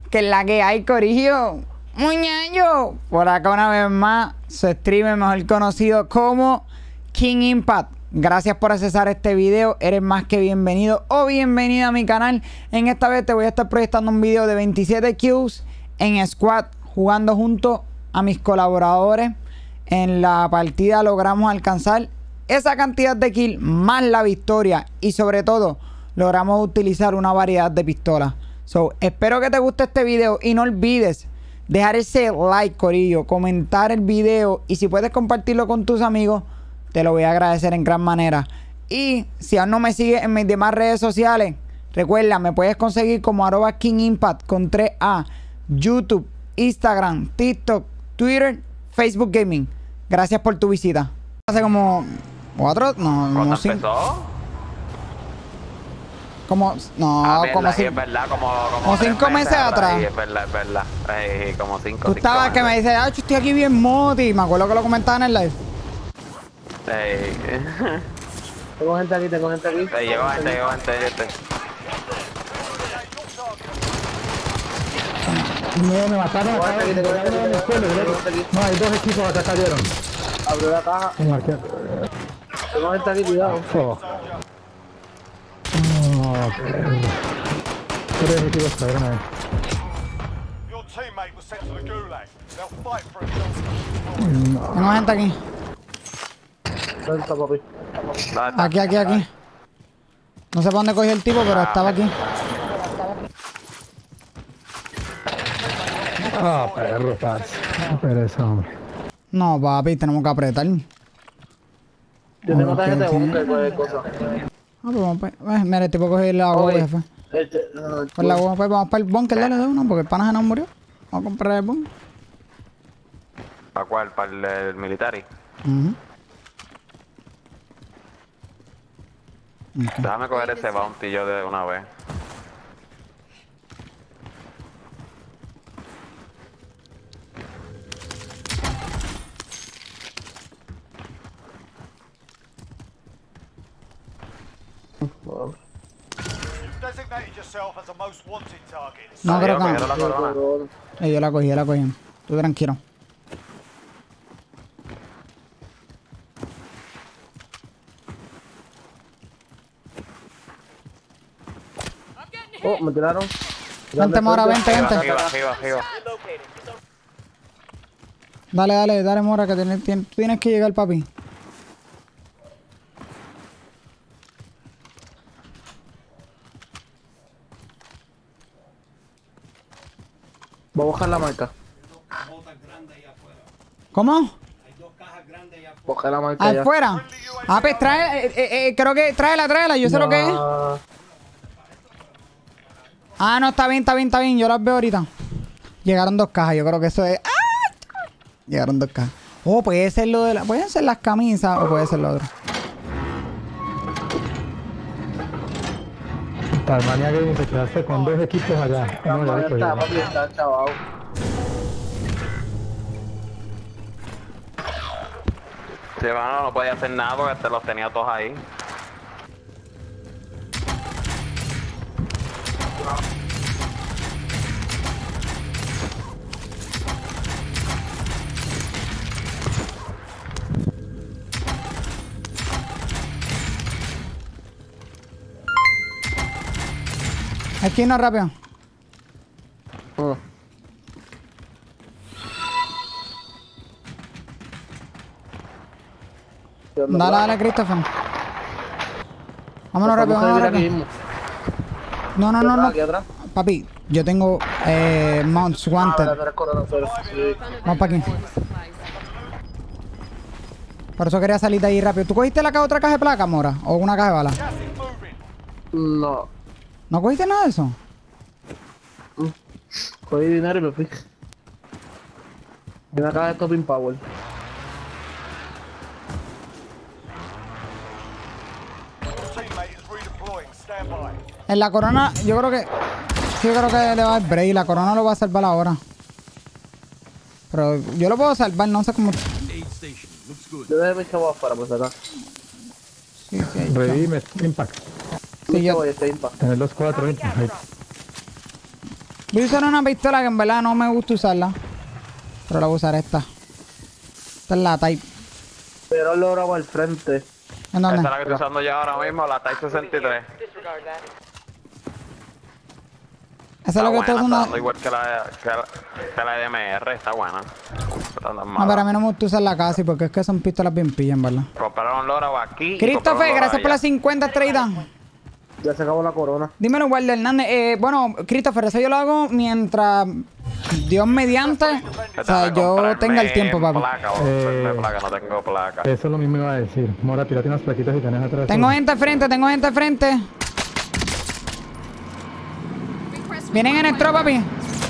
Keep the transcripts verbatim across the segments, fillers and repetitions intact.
Que es la que hay, corillo. Muñeño. Por acá una vez más, su streamer mejor conocido como King Impact. Gracias por accesar este video. Eres más que bienvenido o bienvenida a mi canal. En esta vez te voy a estar proyectando un video de veintisiete kills en squad, jugando junto a mis colaboradores. En la partida logramos alcanzar esa cantidad de kills más la victoria. Y sobre todo, logramos utilizar una variedad de pistolas. So, espero que te guste este video y no olvides dejar ese like, corillo, comentar el video y si puedes compartirlo con tus amigos, te lo voy a agradecer en gran manera. Y si aún no me sigues en mis demás redes sociales, recuerda, me puedes conseguir como arroba King Impact con tres A, YouTube, Instagram, TikTok, Twitter, Facebook Gaming. Gracias por tu visita. Hace como cuatro, no, ¿Cuándo no cinco. empezó? Como, no, Ah, verdad, como sí, si, es verdad, como, como, como tres cinco meses atrás. Sí, es verdad, es verdad. Sí, como cinco, Tú cinco estabas meses. que me dices, ah, yo estoy aquí bien moti. Me acuerdo que lo comentaba en el live. Sí. Tengo gente aquí, tengo gente aquí. Sí, llegó gente, llegó gente, gente. No, me mataron acá. Tengo gente aquí, tengo gente aquí, en el suelo, tengo gente aquí. No, hay dos equipos acá cayeron. Abrió la caja. Me marqué. Tengo gente aquí, cuidado. Oh. Oh, perro. Tres equipos cayeron ahí. Your teammate was sent to the gulag. They'll fight for a No. Tengo gente aquí. ¿Dónde está, papi? ¿Dónde está? Aquí, aquí, aquí. No sé para dónde cogió el tipo, pero estaba aquí. Ah, perro, parce. Qué pereza, hombre. No, papi, tenemos que apretar. Ah, Yo tengo Ok, tarjeta de ok. búnker, cualquier cosa. pues vamos para... Eh, mira, el tipo cogió la agua y Oye, se fue. este, no, Pues la agua, pues vamos para el bunker, dale de uno, porque el pana no murió. Vamos a comprar el bunker. ¿Para cuál? ¿Para el, el military? Uh Déjame coger ese bounty yo de una vez. Bueno, You've designated yourself as a most wanted target. No, Ah, creo yo que cogieron no. la corona. pero- Eh, yo la cogí, yo la cogí. Tú tranquilo. Oh, me tiraron. Vente, Mora, vente, Arriba, vente. arriba, arriba, arriba. Dale, dale, dale, Mora, que tienes, tienes, tú tienes que llegar, papi. Voy a buscar la marca. ¿Cómo? Buscar la marca ya. ¿Afuera? Ah, pues trae, eh, eh, eh, creo que tráela, tráela, yo sé lo que es. Ah, Ah, no, está bien, está bien, está bien. Yo las veo ahorita. Llegaron dos cajas, yo creo que eso es. ¡Ah! Llegaron dos cajas. Oh, puede ser lo de la. Pueden ser las camisas o puede ser lo otro. Tasmania que se quedaste con dos equipos allá. la No, ya marca lo está, cogieron. papi, está chaval. Sí, bueno, no podía hacer nada porque te los tenía todos ahí. Hay que irnos rápido. Oh. Dale, dale, Christopher. Vámonos rápido, Vamos a vámonos ir aquí rápido. mismo. No, no, no, no. Aquí atrás. Papi, yo tengo eh, Mounts Ah, Wanted. verdad, eres corona, pero sí. Vamos para aquí. Por eso quería salir de ahí rápido. ¿Tú cogiste la ca- otra caja de placa, Mora? ¿O una caja de bala? Gas is moving. No. ¿No cogiste nada de eso? Cogí dinero y me fui. Y una caja de Topping Power. Your teammate is redeploying. Stand by. En la corona, yo creo que... sí, yo creo que le va a dar break. La corona lo va a salvar ahora. Pero yo lo puedo salvar, no sé cómo... Yo dejé mi chavo afuera, pues acá. Sí, sí, ahí. Redime, Impact. Sí, yo- Voy a este impact. Tener los cuatro. Ahí. Voy a usar una pistola que en verdad no me gusta usarla. Pero la voy a usar esta. Esta es la Type. Pero lo grabo al frente. ¿En dónde? Esta es la que estoy usando yo ahora mismo, la Type sesenta y tres. Esa es la que estoy buena, está usando. dando igual que la, que la, que la D M R, está buena. Está No, pero a mí no me gusta usarla casi porque es que son pistolas bien pillas, en verdad. Compraron un loro aquí. Christopher, gracias por las cincuenta estrellitas. Ya se acabó la corona. Dímelo, Waldo Hernández. Eh, bueno, Christopher, eso yo lo hago mientras Dios mediante. O sea, yo tenga el tiempo, papi. Placa, Eh, placa, no tengo placa. Eso es lo mismo iba a decir. Mora, tírate unas plaquitas y tenés atrás. Tengo gente al frente, tengo gente al frente. Vienen en el tro, papi.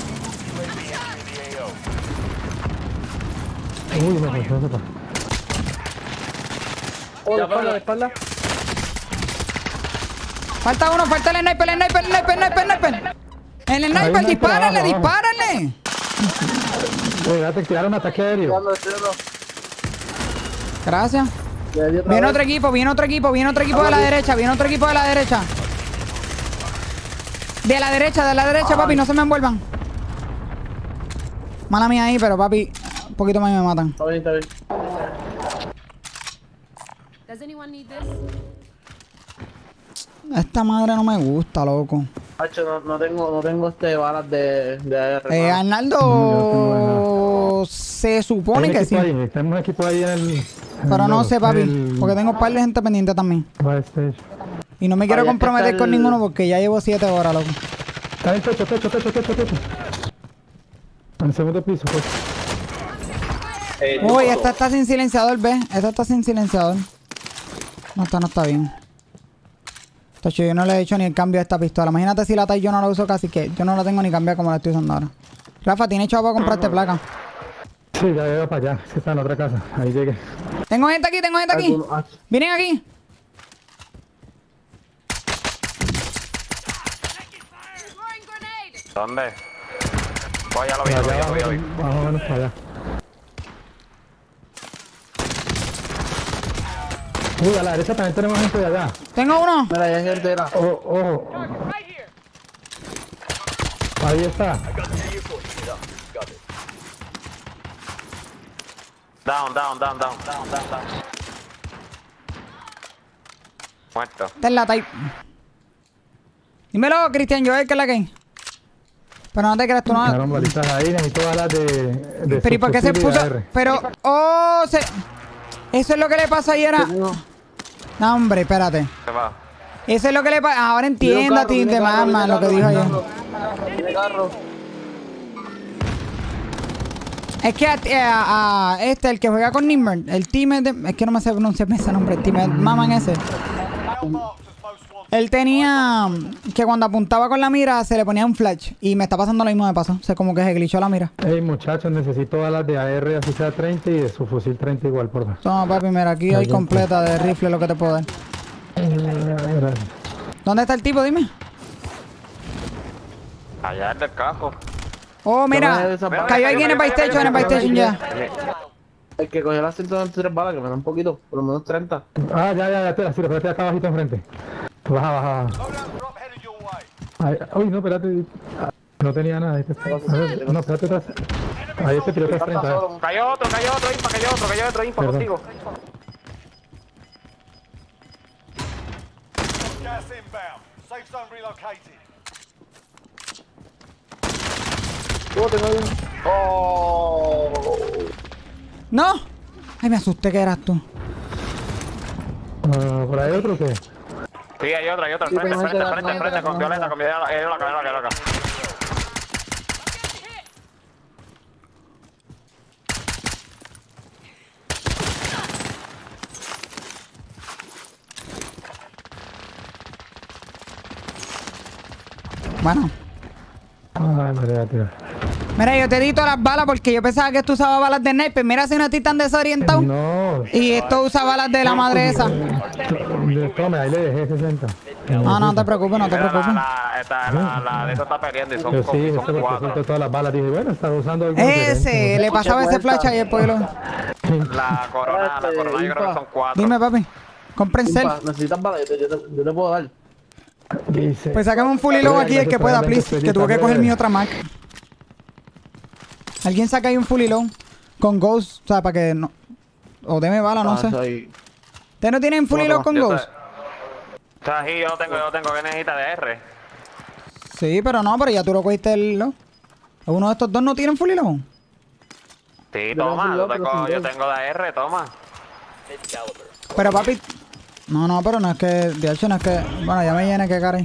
Uy, me pasó, me pasó. Oh, de espalda, de espalda. Falta uno, falta el sniper, el sniper, el sniper, el sniper, el sniper. El Hay sniper, un dispárale, abajo, abajo. dispárale. Uy, ya te tiraron un ataque aéreo. Tirando, tirando. Gracias. Ya di otra Viene vez. otro equipo, viene otro equipo, viene otro equipo de la derecha, viene otro equipo de la derecha. De la derecha, de la derecha, papi, no se me envuelvan. Mala mía ahí, pero papi, un poquito más y me matan. Está bien, está bien. Does anyone need this? Esta madre no me gusta, loco. Hacho, no, no tengo, no tengo este balas de, de A R. Eh, mano. Arnaldo, se supone Hay un que sí. equipo ahí, tenemos un equipo ahí en el... Pero no sé, papi, el- porque tengo un par de gente pendiente también. Backstage. Y no me quiero Ahí es que comprometer está con el- ninguno porque ya llevo siete horas, loco. Está en el techo, techo, techo, techo, techo. En el segundo piso, pues. Uy, esta está sin silenciador, ¿ves? Esta está sin silenciador. No, esta no está bien. Tacho, yo no le he hecho ni el cambio a esta pistola. Imagínate si la Type yo no la uso casi que yo no la tengo ni cambiada como la estoy usando ahora. Rafa, ¿tienes chavo para comprarte placa? Sí, ya llego para allá. Sí, está en la otra casa. Ahí llegué. Tengo gente aquí, tengo gente aquí. Alguno- ah, Vienen aquí. Throwing grenade! ¿Dónde? Voy, ya lo vi, Para ya lo vi, allá, ya lo vi, ya lo vi. más o menos para allá. Uy, a la derecha también tenemos gente de allá. Tengo uno. Mira, ya hay gente era. Ojo, ojo. Ahí está. Down, down, down, down, down, down, down. Muerto. Esta es la Type. Dímelo, Cristian Joel, que es la que hay. Pero no te creas tú, no. Quedaron balitas ahí, necesito balas de... de Pero ¿y por qué se subfusil y puso? A R. Pero, oh, se... Eso es lo que le pasa ayer a... Tengo- No, hombre, espérate. ¿Qué va? Eso es lo que le pasa... Ahora Viene entiendo a carro, ti viene de carro, mamá viene lo que carro, dijo viene ayer. carro. Viene carro. Es que a, a- a este, el que juega con Nimmer, el team es de... Es que no me sé pronunciar ese nombre, el team es maman ese. Now marked as most wanted. Él tenía... Que cuando apuntaba con la mira se le ponía un flash. Y me está pasando lo mismo de paso. O sea, como que se glitchó la mira. Ey, muchachos, necesito balas de A R, así sea treinta y de su fusil treinta igual, por favor. Toma, papi, mira, aquí hay completa de rifle lo que te puedo dar. Gracias. ¿Dónde está el tipo? Dime. Allá es del cajo. Oh, mira. Dame esa bala. Cayó alguien en el Buy Station, en el Buy Station ya. El que cogió las ciento veintitrés balas, que me da un poquito, por lo menos treinta. Ah, ya, ya, ya, te la sirvo, espérate acá abajito enfrente. Baja, baja, baja. Loadout drop headed your way. Ay, uy, no, espérate. Ah, no tenía nada. Ahí te... a ver, no, espérate atrás. Ahí te tiró otras treinta. eh. Cayó otro, cayó otro impa, cayó otro, cayó otro impa Perdón. contigo. Gas inbound. Safe zone relocated. Oh, tengo ahí un- Oh. ¡No! Ay, me asusté que eras tú. Ah, ¿por ahí otro o qué? Sí, hay otro, hay otro, Sí, frente, tengo frente, gente, frente, tengo frente, gente, con tengo violeta, con violeta, cayó acá, cayó acá, cayó acá. Bueno. Ay, me voy a tirar. Mira, yo te di todas las balas porque yo pensaba que tú usabas balas de sniper. Mira si no estoy tan desorientado. No. Y esto usa balas de la madre esa. Tome, ahí le dejé sesenta. No, no te preocupes, no te Mira, la, preocupes. la, esta, la, la de esta está perdiendo y son, Yo con- sí, son este porque cuatro. suelto todas las balas. Dije, bueno, estaba usando algo Ese, diferente. le pasaba ese flash ayer, pueblo. La corona, la corona yo creo que son cuatro. Dime, papi. Compren cel. Impa, necesitas balas, yo te, yo te- yo te puedo dar. Dice. Pues sácame un fully low aquí el que pueda, please. Que tuve que coger mi otra Mac. Alguien saca ahí un fully low con Ghost, o sea, para que no. O deme bala, no Ah, sé. soy- ¿Ustedes no tienen fully low con Yo Ghost? sé. O sea, sí, yo lo tengo, yo lo tengo. ¿Qué necesita de R? Sí, pero no, pero ya tú lo cogiste el low. ¿Uno de estos dos no tienen fully low? Sí, Yo toma, tengo yo pero tengo, sin yo gol. tengo de R, toma. Pero papi. No, no, pero no es que. De hecho, no es que. Bueno, ya me llené que caray.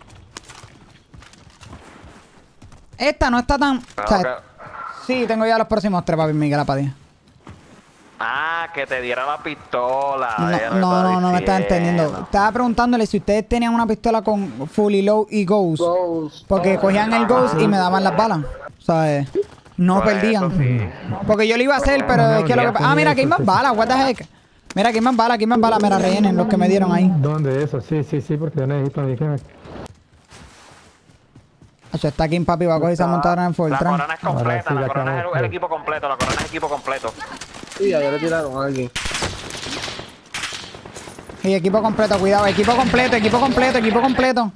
Esta no está tan. O Claro sea, que- sí, tengo ya los próximos tres, papi, Miguel Apadía. Ah, que te diera la pistola. No, ya lo no, estaba no, no me estás diciendo. entendiendo. Estaba preguntándole si ustedes tenían una pistola con fully low y Ghost. Ghost. Porque cogían el Ghost y me daban las balas. ¿Sabes? No Por perdían. eso sí. Porque yo lo iba a hacer, pero No, es que lo ya que. Ah, mira, aquí hay más balas, what the heck. Mira, aquí hay más balas, aquí hay más balas. Me las rellenen los que me dieron ahí. ¿Dónde eso? Sí, sí, sí, porque yo necesito a mi jefe. Hacho, está aquí, papi, va a coger esa montadora en La Fortran. corona es completa, Ahora sí la la corona es el, conozco. el equipo completo, la corona es equipo completo. Sí, ayer le tiraron a alguien. Y equipo completo, cuidado, equipo completo, equipo completo, equipo completo.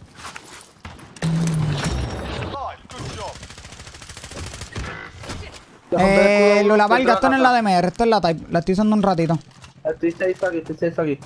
Nice, good job. Eh, Lula Valga, esto no es la D M R, esto es la Type. La estoy usando un ratito. Estoy safe aquí, estoy safe aquí.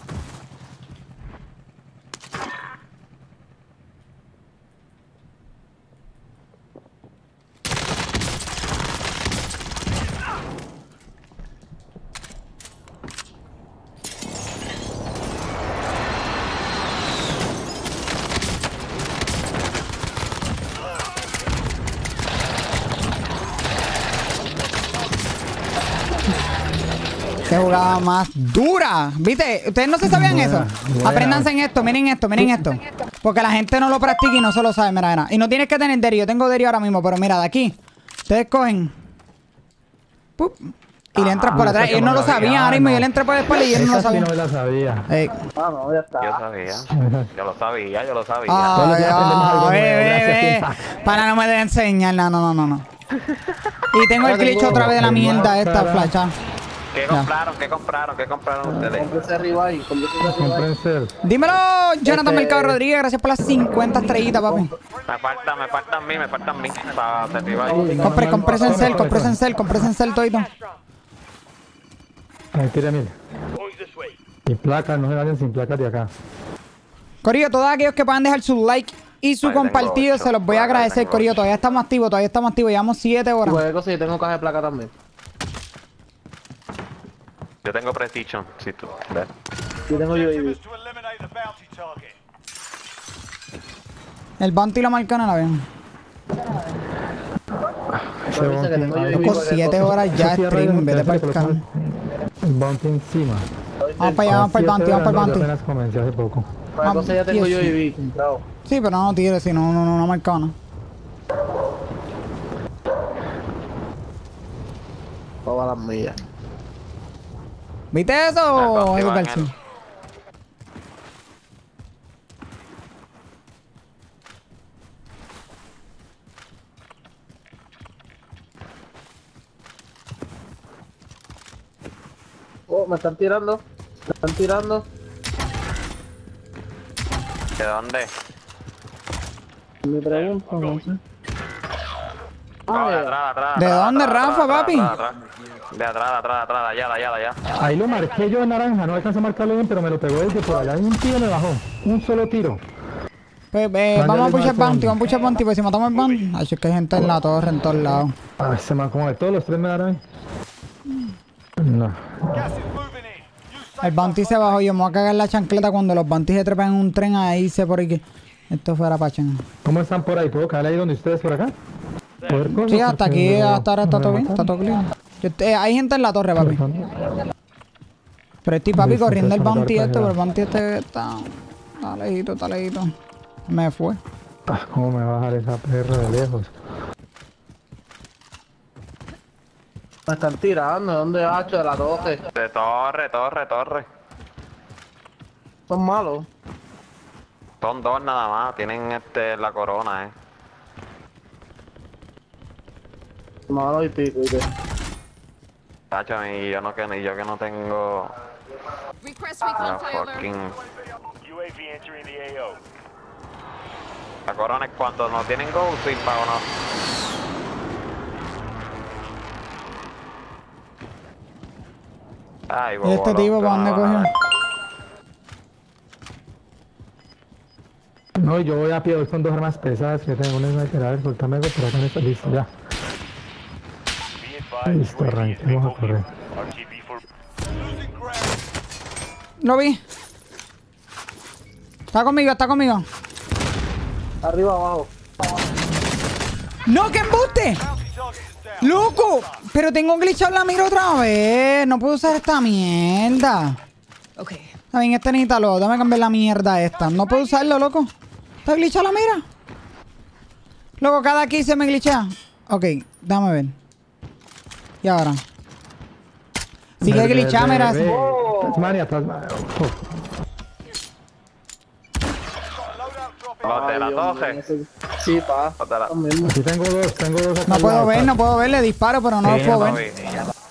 Qué jugada más dura. ¿Viste? ¿Ustedes no se sabían eso? buena. Apréndanse en esto, miren esto, miren esto. Porque la gente no lo practica y no se lo sabe, mira, mira. Y no tienes que tener Deri, yo tengo Deri ahora mismo, pero mira, de aquí. Ustedes cogen. Pup, y le entras por Ah, atrás. esa Ellos no lo como la sabían, vi. ahora mismo Ah, yo no. le entré por la espalda y ellos no lo Esa sí sabían. no me la sabía. Ey. Ah, no, ya está. Yo sabía, yo lo sabía, yo lo sabía. Ay, Todos los días aprendemos algo ay, nuevo, ve, gracias, ve. Team Para no me deben enseñar, no, no, no, no, no. Y tengo el glitch otra vez de la mierda esta, flacha. ¿Qué compraron? ¿Qué compraron? ¿Qué compraron ustedes? Cómprese arriba ahí, cómprese arriba ahí. Comprense. Dímelo, Jonathan Este- Mercado Rodríguez, gracias por las cincuenta estrellitas, papi. Me falta, me faltan mí, me faltan mí. Para derribar ahí. Compre, compre Sencel, compre Sencel, compre Sencel todito. Ahí tira mil. Y placas, no se vayan sin placas de acá. Corillo, todos aquellos que puedan dejar su like y su Ahí tengo compartido, ocho, se los voy a por acá agradecer, tengo Corillo. ocho. Todavía estamos activos, todavía estamos activos, llevamos siete horas. Cualquier cosa, yo tengo caja de placa también. Yo tengo Precision, si tú ves. Yo tengo yo Objective y is to eliminate the bounty target. El bounty lo marcan a la vez. Ese Avisa que bounty- tengo yo ahí- y Loco, siete horas ya Ese cierre stream, de- vete para el colocar canal. El bounty encima. Vamos para allá, vamos para el bounty, vamos para el Yo bounty. apenas comencé hace poco. Cualquier cosa ya tengo Dios. yo y vi comprado. Sí, pero no tires, si no, no, no, no marcaba nada. Todas las millas. ¿Viste eso? Ah, bounty Eso, va en García. el- Oh, me están tirando. Me están tirando. ¿De dónde? Me pregunto, no sé. No, de Ah, atrás, de atrás. ¿De atrás, dónde, atrás, Rafa, atrás, papi? atrás, atrás. De atrás, de atrás, de atrás, de allá, de allá, de allá. Ahí lo marqué yo en naranja, no alcancé a marcarlo bien, pero me lo pegó desde por allá. Y un tiro me bajó. Un solo tiro. Pues, eh, Mándale vamos a más pushar bounty, bounty. vamos a pushar bounty, pues si matamos el bounty. Ay, es que hay gente en la torre, en todos lados. Ah, se me como de todos los tres me darán. No. Gas is moving in. You safe El bounty se bajó, yo me voy a cagar la chancleta cuando los bounty se trepan en un tren ahí, se por ahí que esto fuera pachán. ¿Cómo están por ahí? ¿Puedo caer ahí donde ustedes por acá? ¿Poder cosas? Sí, hasta Porque aquí, no- hasta ahora está no todo me bien, está mataron. todo clear. Yo te- eh, hay gente en la torre, papi. Perfecto. Pero estoy, papi, Listo, corriendo el entonces, bounty para este, pero allá. el bounty este está... Está lejito, está lejito. Me fue. Ah, ¿cómo me va a bajar esa perra de lejos? me están tirando. ¿De dónde hacho? De la torre. De torre, torre, torre. Son malos. Son dos nada más, tienen este la corona, eh. Malos y pico, ¿viste? Tacho, y yo no que ni yo que no tengo Request la recon flyover. fucking. U A V entering the A O. La corona es cuando no tienen go, sí, pago no. Ay, ¿Y bobo, este tipo para dónde cogió? No, yo voy a pie, voy con dos armas pesadas que tengo una sniper. A ver, soltame algo, pero acá no está listo, ya. Listo, arranquemos a correr. Losing ground. Lo vi. Está conmigo, está conmigo. Arriba, abajo. ¡No, que embuste! Bounty target is down. ¡Loco! Pero tengo glitchado la mira otra vez. No puedo usar esta mierda. Okay. Está bien, este necesita lo. Dame cambiar la mierda esta. No puedo usarlo, loco. ¿Está glitchada la mira? Loco, cada aquí se me glitchea. Ok, déjame ver. ¿Y ahora? Sigue glitchada, mira. Tasmania, Tasmania. Oh. Got a loadout dropping. Los de la Ay, Dios torre. mío, ese- Sí, pa. Los de la... Lo mismo. Aquí tengo dos, tengo dos acá. No al puedo lado, ver, pa. no puedo ver. Le disparo, pero no Sí, lo puedo ya ver. vi.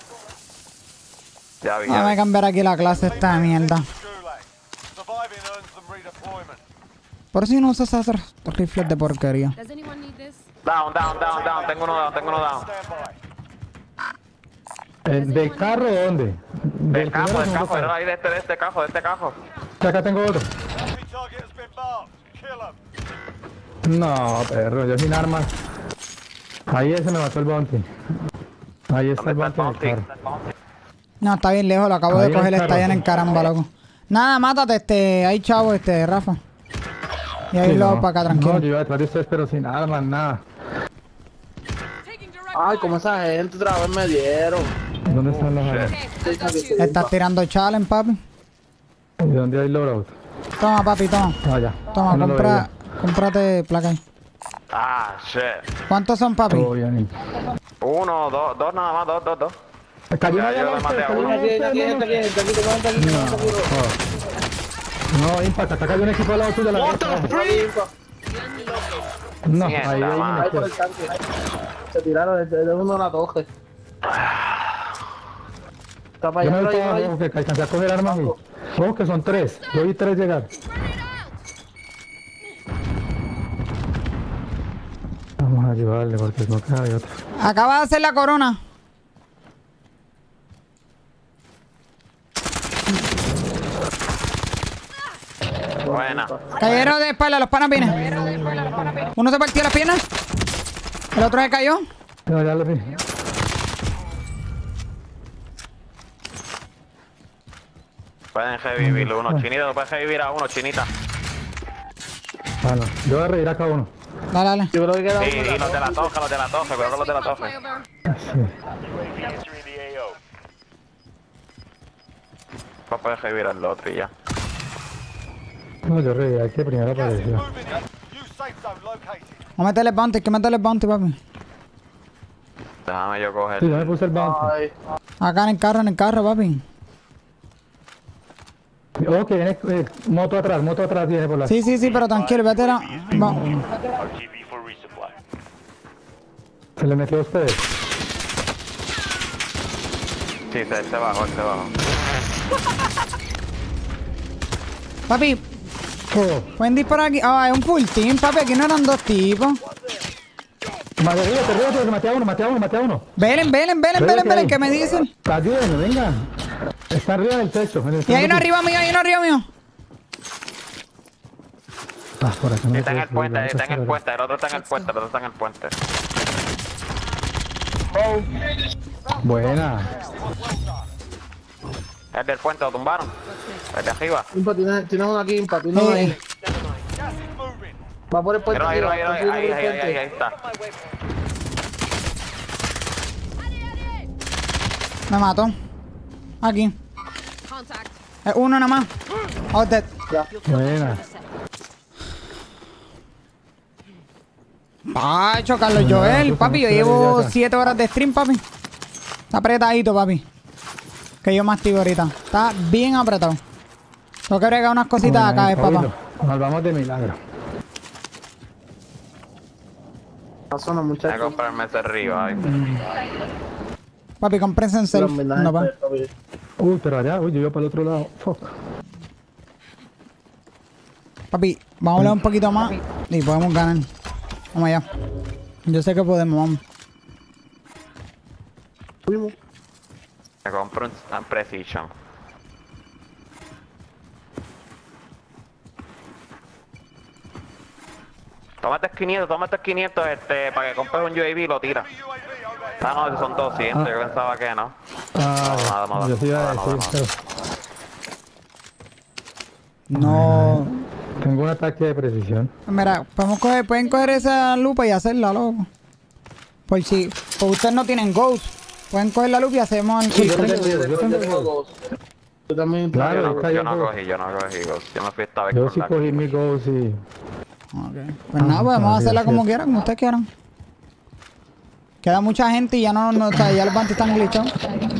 Ya vi, ya Déjame vi. cambiar aquí la clase esta de mierda. Gulag. Surviving earns them redeployment. Por si no usas esas rifles de porquería. Does anyone need this? Down, down, down, down. Tengo uno down, tengo uno down. Stand by. Eh, ¿Del carro dónde? Del cajo, primero o del segundo cajo. Era ahí de este, de este cajo, de este cajo. Acá tengo otro. Bounty target has been marked. Kill 'em. No, perro, yo sin armas. Ahí ese me mató el bounty. Ahí está ¿Dónde el está el bounty en el bounty? carro. No, está bien lejos. Lo acabo Ahí de en coger. el Está carro. allá en caramba, loco. Nada, mátate este. Ahí, chavo, este, Rafa. Y ahí Sí, lo no. hago para acá, No, tranquilo. yo iba detrás de ustedes, pero sin armas, nada. Taking direct Ay, fire. como esa gente otra vez me dieron. ¿Dónde están las shit. armas? Okay, I got you. Estás tirando challenge, papi. ¿Y dónde hay loadout? Toma, papi, toma. Ah, ya. Toma, No lo compra. Cómprate placa ahí. Ah, shit. ¿Cuántos son, papi? veía. Todo bien. Uno, dos, dos nada más, dos, dos, dos. Cayó Ya, una yo llama le maté a cayó uno. una Aquí, aquí, aquí, llama. aquí, aquí, aquí, aquí, aquí, aquí, aquí, aquí, aquí. No, Impact, acá cayó un equipo al lado tuyo. La no, ahí Mierda, hay man. una Ahí por el tanque. Se tiraron desde de uno a la torre. Está para Yo allá, me por voy ahí, para por ahí. abajo que alcancé a coger armas ahí. Ojo que son tres. Yo vi tres llegar. Vamos a ayudarle porque no cabe otra. Acaba de hacer la corona. Buena. Cayeron de espalda, los panas vienen. Uno se partió las piernas. El otro se cayó. No, ya lo vi. Pueden revivirlo uno. Chinita, no puedes revivir a uno, chinita. Bueno, yo voy a reír a cada uno. Dale, dale. Yo creo que queda Sí, uno. y los de la torre, los de la torre, cuidado con los de la torre. Flyover. No puedes revivir al otro y ya. No, yo reí, hay que primero Gas is apareció. moving in. New safe zone located. Vamos a meterle bounty, hay que meterle bounty, papi. Déjame yo coger. Sí, yo me puse el bounty. Ay, Acá en el carro, en el carro, papi. Ojo que viene eh, moto atrás, moto atrás viene por la... Sí, sí, sí, pero tranquilo, vete la... Va. Se le metió a ustedes. Sí, se, se bajó, se bajó. Papi, Oh, pueden disparar aquí. Ah, es un full team, papi. Aquí no eran dos tipos. madre mía, te río, que maté a uno, maté a uno, maté a uno. Velen, velen, velen, velen, velen, ¿qué me dicen? Ayúdenme, vengan. Está arriba del techo. En el Y hay segundo uno piso. arriba mío, hay uno arriba mío. Ah, por acá no Está en puedo el puente, subir, está en el no puente, el otro está en el puente, el otro está en el puente. Buena. El del puente lo tumbaron. El de arriba. Impa, tienes, tienes uno aquí, Impa, tienes uno Eh. ahí. Gas is moving. Va por el puente. Míralo ahí, arriba, míralo ahí, está ahí, subiendo ahí, por el ahí, ahí, ahí puente. está. Me mató. Aquí. Contact. Es uno nada más. Oh, dead. Buena. Pacho, Carlos No, Joel, pues, papi, yo no, llevo ya está. siete horas de stream, papi. Está apretadito, papi. Que yo mastigo ahorita. Está bien apretado. Tengo que bregar unas cositas acá, eh, papá. Oílo, nos vamos de milagro. La zona, Voy a muchachos. comprarme ese arriba. Ay. Papi, comprense en self. Los homenajes, No, pa. papi. Uy, pero allá, uy, yo iba para el otro lado. Fuck. Papi, vamos a hablar un poquito más y podemos ganar. Vamos allá. Yo sé que podemos, vamos. Fuimos. Me compro un, un Precision. Tómate quinientos, tómate quinientos este, para que compres un U A V y lo tiras. Ah, no, esos son doscientos, yo pensaba que no. Ah, nada, nada, yo sí iba a nada, decir, nada. pero No. tengo un ataque de precisión. Mira, podemos coger, pueden coger esa lupa y hacerla, loco. Por si por ustedes no tienen ghost, pueden coger la lupa y hacemos el Sí, yo quick tengo- play. yo tengo tengo dos. Yo también. Claro, Yo no, está yo bien, no pero- cogí, yo no cogí Ghost. Yo me fui esta vez Yo con sí la- cogí mi ghost y... Ok. Pues nada, pues vamos a hacerla como quieran, como ustedes quieran. Queda mucha gente y ya no, no está, ya los bandos están glitchados.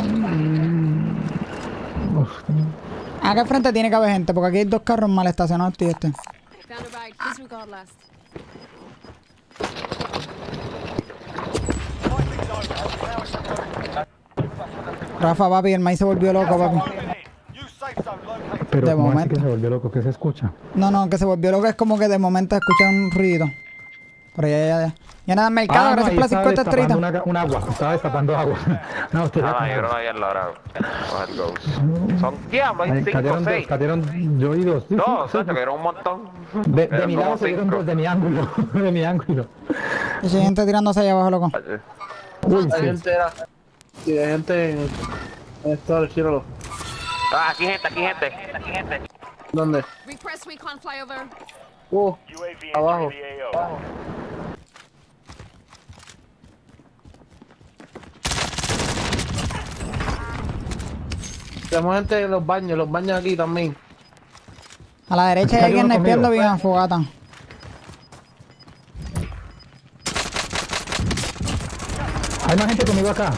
Uf, Acá al frente tiene que haber gente, porque aquí hay dos carros mal estacionados y este. Found a bag. Disregard last. Rafa, papi, el maíz se volvió loco, papi. New safe zone located. pero De ¿cómo así momento. que se volvió loco? ¿Qué se escucha? No, no, que se volvió loco es como que de momento escucha un ruido. Pero ya, ya, ya. Ya nada, mercado, Ah, no, gracias ahí por las estaba cincuenta destapando estrellitas. una- un agua, estaba destapando agua. No, usted Ah, yo creo que ahí al lado. Coger Ghost. Son diablos, hay Ahí cinco, cayeron dos, seis. cayeron yo y dos. Sí, sí, Dos, sí. se cayeron un montón. De, de Eran mi como lado se dieron cinco. dos, de mi ángulo, de mi ángulo. Y si hay gente tirándose allá abajo, loco. Uy, Hay sí. gente, era. Sí, hay gente en. En esto, tíralo. Ah, aquí gente, aquí gente. Aquí gente. ¿Dónde? Request recon flyover. Uh, abajo. Tenemos gente en los baños, los baños aquí también. A la derecha hay Hay alguien uno snipeando conmigo. bien a fogata. Hay más gente conmigo acá.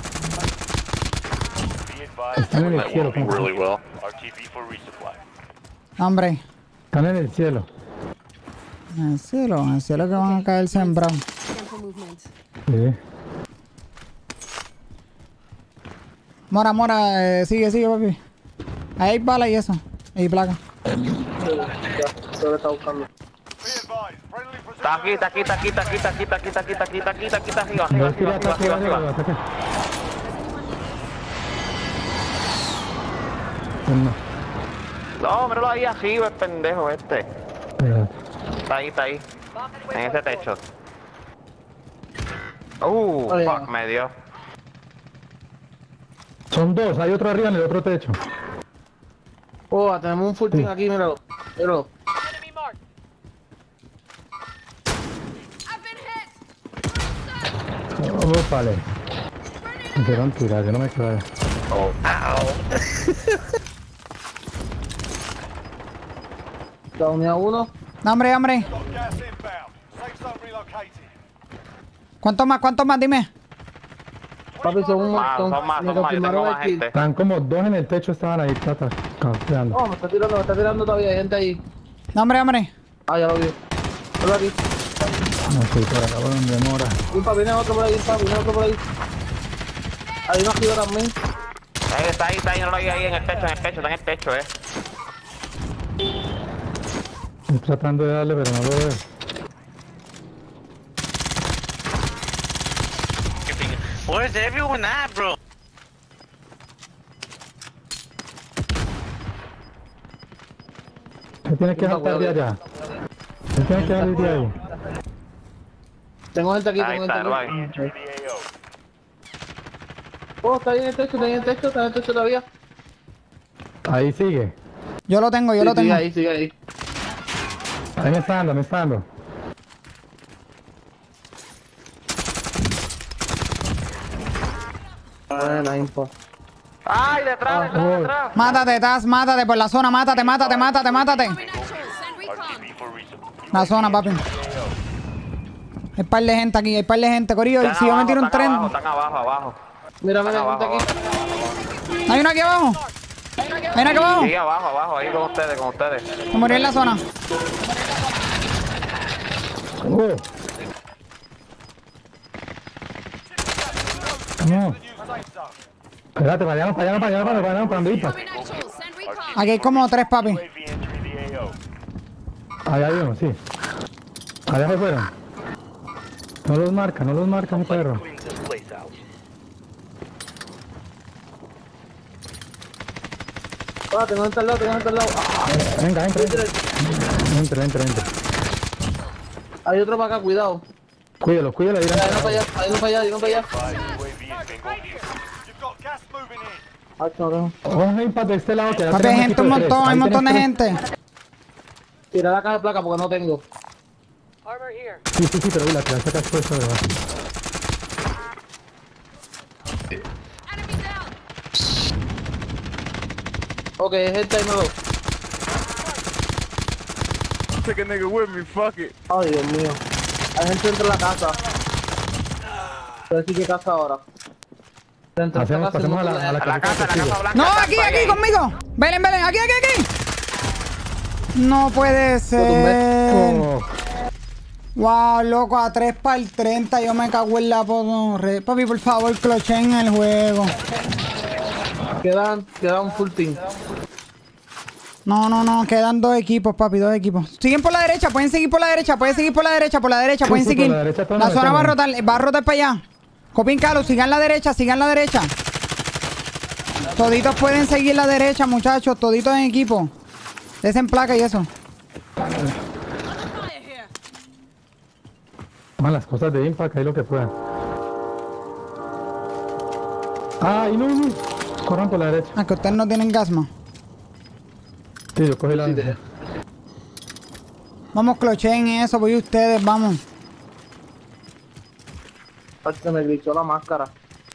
Están en el cielo, compa. well. R T B for resupply. Hombre, Están en el cielo. en el cielo, en el cielo que van a caer sembrados. Scan for movement. Sí. Mora, mora, eh, sigue, sigue, papi. Ahí hay balas y eso. Y placa. Se lo está buscando. Be advised, friendly Está aquí, está aquí, está aquí, está aquí, está aquí, está aquí, está aquí, está aquí, está aquí, está aquí, está arriba, arriba, Yo tiré arriba, acá arriba, arriba, arriba, arriba, arriba. ataque. No, No, míralo ahí arriba, el pendejo este. espérate. Está ahí, está ahí. En ese techo. Uh, Oye. fuck, me dio. Son dos, hay otro arriba en el otro techo. Oh, tenemos un full team aquí, míralo. Míralo. I've been hit. Oh, vale. Me hicieron tirar, yo no me quedo. La unidad uno. No, hombre, hombre. Got gas inbound. Safe zone relocated. ¿Cuántos más? ¿Cuántos más? Dime. Papi, son un Más, montón. son más, Me son más, yo tengo confirmaron más el kill. gente. Están como dos en el techo, estaban ahí, tata, campeando. Oh, me está tirando, me está tirando todavía. Hay gente ahí. No, hombre, hombre. Ah, ya lo vi. Míralo aquí. No sé, por acá, por donde mora. Impa, viene otro por ahí, Impa, viene otro por ahí. Hay uno aquí también. Ahí está, ahí está, ahí, no lo vi ahí en el techo, en el techo, está en el techo, eh. Estoy tratando de darle, pero no lo veo. Where's everyone at, bro? Se tiene que saltar de allá. Se tiene que salir de ahí. Tengo gente aquí, Ahí tengo está, gente lo aquí. hay. Enter the A O. Oh, está ahí en el techo, está ahí en el techo, está en el techo todavía. Ahí sigue. Yo lo tengo, yo Sí, lo sigue tengo. ahí, sigue ahí. Ahí me está dando, me está dando. Buena, Impa. ¡Ay, detrás, detrás, Oh. detrás! Mátate, Taz, mátate por la zona, mátate, mátate, mátate, mátate. Forming actual. Send recon. R T B for resupply. La zona, papi. Hay par de gente aquí, hay par de gente, Corillo. Y si yo me tiro un están tren. abajo, están abajo, abajo. Mira, mira, Están gente abajo, aquí. Hay uno aquí abajo. Ven aquí abajo. Sí, abajo, abajo, ahí con ustedes, con ustedes. Se murió en la zona. Oh. No, New safe zone. espérate, para allá, para allá, para allá, para allá, para allá, para allá. Forming actual. Send recon. Aquí hay como tres, papi. U A V entering the A O. Ahí hay uno, sí. Allá se fueron. No los marca, no los marca mi perro. Ah, tengo gente al lado, tengo gente al lado. Ah, Venga, entra, entra. Entra, entra, entra. hay otro para acá, cuidado. Cuídalo, cuídalo. Ahí, Hay uno para allá, hay uno para allá, hay uno para allá. You've got gas moving in. Ah, no, no. Ojo, un impact de este lado que ya Papi, hay tenemos gente equipo un de tres. montón, hay Ahí un montón de tenemos tres. gente. Tira la caja de placa porque no tengo. Sí, sí, sí, pero uy, la que la sacas puesta, ¿verdad? Enemy down. Ok, gente ahí me lo. Take a nigga with me, fuck it. Ay, Dios mío. Hay gente dentro de la casa. Voy a decir qué casa ahora. Dentro de Hacemos, esta casa pasemos a no la, a la A la casa, casita la casa testigo. blanca. No, está aquí, para aquí, ahí. conmigo. Belén, Belén, aquí, aquí, aquí. No puede ser. Oh, Wow, loco, a tres para el treinta. Yo me cago en la podorre. Papi, por favor, clochen el juego. Quedan, quedan full team. No, no, no, quedan dos equipos, papi, dos equipos. Siguen por la derecha, pueden seguir por la derecha, pueden seguir por la derecha, por la derecha, Sí, pueden sí, por seguir. la derecha todos La nos zona va a metemos. rotar, va a rotar para allá. Copin Calo, sigan la derecha, sigan la derecha. Toditos pueden seguir la derecha, muchachos, toditos en equipo. Desen placa y eso. Fire here. Toman las cosas de impact, ahí lo que puedan. Ay, no, no. Corran por la derecha. Ah, que ustedes no tienen gasma. Sí, yo cogí la... Sí, te- Vamos, clochen eso, voy ustedes, vamos. Ay, se me glitchó la máscara.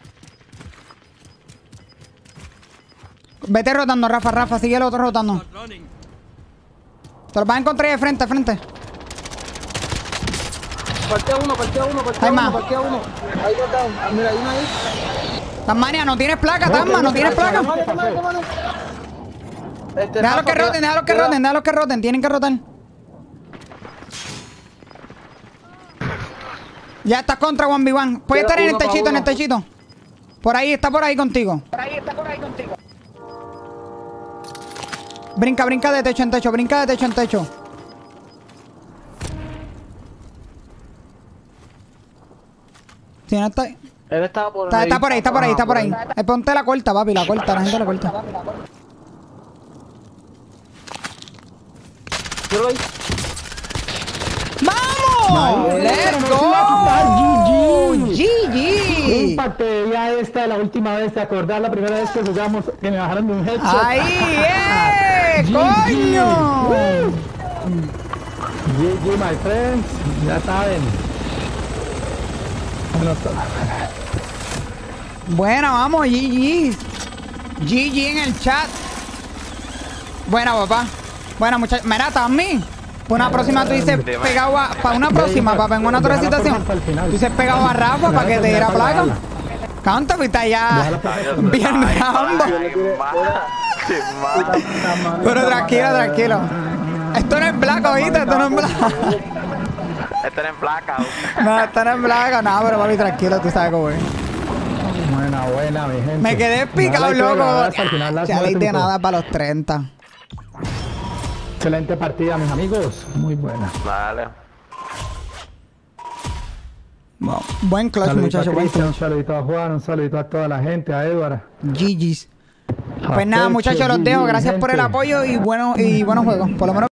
Vete rotando, Rafa, Rafa, sigue el otro rotando. Te los vas a encontrar de frente, de frente. Parquea uno, parquea uno, parquea Hay uno, más. parquea uno. Ahí no está. Ah, mira, hay uno ahí. Tasmania, no tienes placa, Tasma, no tienes placa. Tómale, tómale, tómale. Este, Déjalo que Rafa, roten, déjalo que queda- roten, déjalo que roten, tienen que rotar. Ya estás contra one v one. Puede Queda estar en el uno pa' techito, en el uno. techito. Por ahí, está por ahí contigo. Brinca, brinca de techo en techo, brinca de techo en techo. Si no está, Él estaba por está, está por ahí, está por ahí, está por ahí. Ajá, Eh, ponte la corta, papi, la corta, la gente la corta. Míralo ahí. ¡Vamos! Nice. ¡Let's go! G G. G G. Impact ya esta es la última vez, ¿te acordás la primera vez que jugamos que me bajaron de un headshot? ¡Ahí, eh! G G. ¡Coño! G G, my friends, ya saben. Bueno, Buena, vamos, G G. G G en el chat. Buena, papá. Buena, muchachos. Mira, Tammy. Para una próxima tú dices pegado a... Para una próxima, papá, en una otra Déjala por situación. hasta el final. Tú dices pegado a Rafa para que te diera placa. Canta, pues está ya bien Rambo. Ay, ma- qué mal. Pero tranquilo, tranquilo. Esto no es placa, ¿oíste? Esto no es placa. Este era en placa. No, esto no es placa. No, pero papi, tranquilo, tú sabes cómo es. buena, buena, mi gente. Me quedé picado, Nada, loco. hasta el final, las Ya le nueve, de cinco. nada para los treinta. Excelente partida, mis amigos. Muy buena. Dale. Bueno, buen clutch, Saludito muchachos, a buen Cristian, un clutch. saludito a Juan, un saludito a toda la gente, a Edward. G G's. a Pues nada, Pecho, muchachos, los G G, dejo. mi Gracias por el gente. apoyo y, bueno, y buenos juegos. Por lo menos.